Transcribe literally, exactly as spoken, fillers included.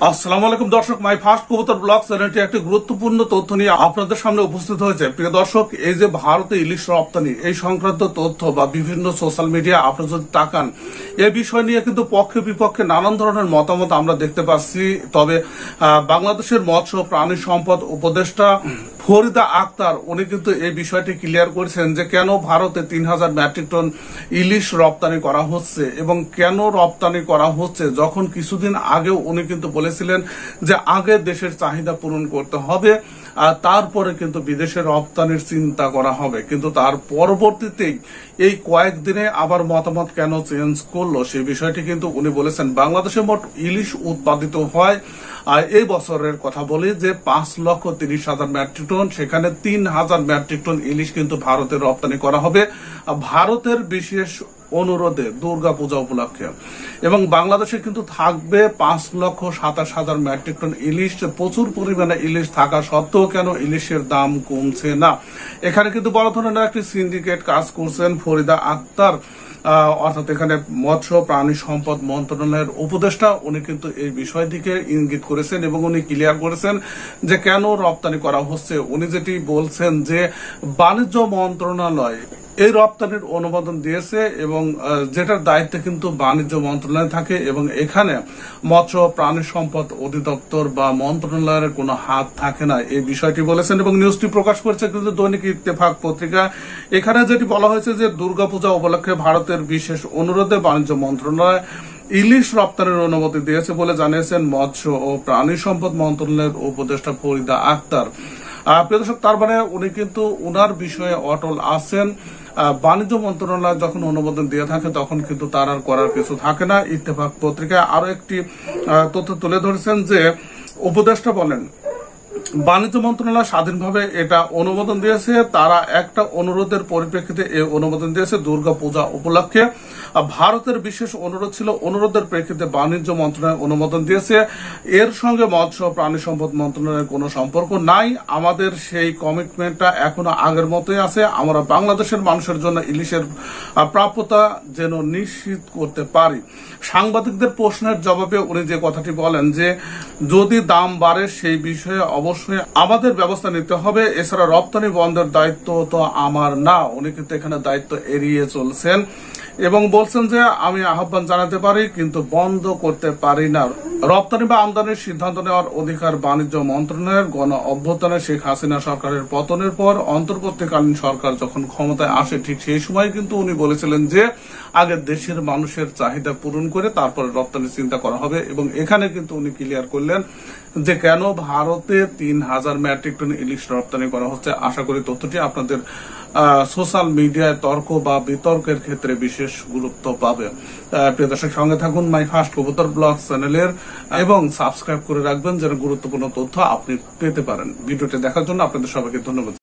আসসালামু আলাইকুম দর্শক, মাই ফার্স্ট কবুতর ব্লগ চ্যানেলটি একটি গুরুত্বপূর্ণ তথ্য নিয়ে আপনাদের সামনে উপস্থিত হয়েছে। প্রিয় দর্শক, এই যে ভারতে ইলিশ রপ্তানি এই সংক্রান্ত তথ্য বা বিভিন্ন সোশ্যাল মিডিয়া আপনারা যদি তাকান, এই বিষয় নিয়ে কিন্তু পক্ষে বিপক্ষে নানান ধরনের মতামত আমরা দেখতে পাচ্ছি। তবে বাংলাদেশের মৎস্য প্রাণী সম্পদ উপদেষ্টা ফরিদা আক্তার উনি কিন্তু এই বিষয়টি ক্লিয়ার করেছেন যে কেন ভারতে তিন হাজার মেট্রিক টন ইলিশ রপ্তানি করা হচ্ছে এবং কেন রপ্তানি করা হচ্ছে, যখন কিছুদিন আগেও উনি কিন্তু বলেছিলেন যে আগে দেশের চাহিদা পূরণ করতে হবে আর তারপরে কিন্তু বিদেশে রপ্তানির চিন্তা করা হবে। কিন্তু তার পরবর্তীতেই এই কয়েকদিনে আবার মতামত কেন চেঞ্জ করলো সেই বিষয়টি কিন্তু উনি বলেছেন। বাংলাদেশে মোট ইলিশ উৎপাদিত হয় আর এই বছরের কথা বলি যে পাঁচ লক্ষ তিরিশ হাজার মেট্রিক টন, সেখানে তিন হাজার মেট্রিক টন ইলিশ কিন্তু ভারতে রপ্তানি করা হবে ভারতের বিশেষ অনুরোধে দুর্গা পূজা উপলক্ষে। এবং বাংলাদেশে কিন্তু থাকবে পাঁচ লক্ষ সাতাশ হাজার মেট্রিক টন ইলিশ। প্রচুর পরিমাণে ইলিশ থাকা সত্ত্বেও কেন ইলিশের দাম কমছে না, এখানে কিন্তু বড় ধরনের একটি সিন্ডিকেট কাজ করছেন ফরিদা আক্তার, অর্থাৎ এখানে মৎস্য প্রাণী সম্পদ মন্ত্রণালয়ের উপদেষ্টা উনি কিন্তু এই বিষয়টিকে ইঙ্গিত করেছেন এবং উনি ক্লিয়ার করেছেন যে কেন রপ্তানি করা হচ্ছে। উনি যেটি বলছেন যে বাণিজ্য মন্ত্রণালয় এই রপ্তানির অনুমোদন দিয়েছে এবং যেটার দায়িত্বে কিন্তু বাণিজ্য মন্ত্রণালয় থাকে এবং এখানে মৎস্য প্রাণী সম্পদ অধিদপ্তর বা মন্ত্রণালয়ের কোনো হাত থাকে না, এই বিষয়টি বলেছেন। এবং নিউজটি প্রকাশ করেছে কিন্তু দৈনিক ইত্তেফাক পত্রিকা। এখানে যেটি বলা হয়েছে যে দুর্গাপূজা উপলক্ষে ভারতের বিশেষ অনুরোধে বাণিজ্য মন্ত্রণালয় ইলিশ রপ্তানির অনুমতি দিয়েছে বলে জানিয়েছেন মৎস্য ও প্রাণী সম্পদ মন্ত্রণালয়ের উপদেষ্টা ফরিদা আক্তার। প্রিয় দর্শক, তার মানে উনি কিন্তু উনার বিষয়ে অটল আছেন। বাণিজ্য মন্ত্রণালয় যখন অনুমোদন দিয়ে থাকে তখন কিন্তু তার আর করার কিছু থাকে না। ইত্তেফাক পত্রিকায় আরো একটি তথ্য তুলে ধরেছেন যে উপদেষ্টা বলেন বাণিজ্য মন্ত্রণালয় স্বাধীনভাবে এটা অনুমোদন দিয়েছে, তারা একটা অনুরোধের পরিপ্রেক্ষিতে এই অনুমোদন দিয়েছে দুর্গা পূজা উপলক্ষে। ভারতের বিশেষ অনুরোধ ছিল, অনুরোধের প্রেক্ষিতে বাণিজ্য মন্ত্রণালয় অনুমোদন দিয়েছে। এর সঙ্গে মৎস্য প্রাণী সম্পদ মন্ত্রণালয়ের কোনো সম্পর্ক নাই। আমাদের সেই কমিটমেন্টটা এখনো আগের মতোই আছে। আমরা বাংলাদেশের মানুষের জন্য ইলিশের প্রাপ্যতা যেন নিশ্চিত করতে পারি। সাংবাদিকদের প্রশ্নের জবাবে উনি যে কথাটি বলেন যে যদি দাম বাড়ে সেই বিষয়ে অবশ্যই আমাদের ব্যবস্থা নিতে হবে, এছাড়া রপ্তানি বন্ধের দায়িত্ব তো আমার না। উনি কিন্তু এখানে দায়িত্ব এড়িয়ে চলছেন এবং বলছেন যে আমি আহ্বান জানাতে পারি কিন্তু বন্ধ করতে পারি না। রপ্তানি বা আমদানির সিদ্ধান্ত নেওয়ার অধিকার বাণিজ্য মন্ত্রণালয়ের। গণ অভ্যুত্থানে শেখ হাসিনা সরকারের পতনের পর অন্তর্বর্তীকালীন সরকার যখন ক্ষমতায় আসে ঠিক সেই সময় কিন্তু উনি বলেছিলেন যে আগে দেশের মানুষের চাহিদা পূরণ করে তারপরে রপ্তানি চিন্তা করা হবে। এবং এখানে কিন্তু উনি ক্লিয়ার করলেন যে কেন ভারতে তিন হাজার মেট্রিক টন ইলিশ রপ্তানি করা হচ্ছে। আশা করি তথ্যটি আপনাদের সোশ্যাল মিডিয়ায় তর্ক বা বিতর্কের ক্ষেত্রে বিশেষ গুরুত্ব পাবে। প্রিয় দর্শক, সঙ্গে থাকুন মাই ফার্স্ট কবুতর ব্লগ চ্যানেলের এবং সাবস্ক্রাইব করে রাখবেন যেন গুরুত্বপূর্ণ তথ্য আপনি পেতে পারেন। ভিডিওটি দেখার জন্য আপনাদের সবাইকে ধন্যবাদ।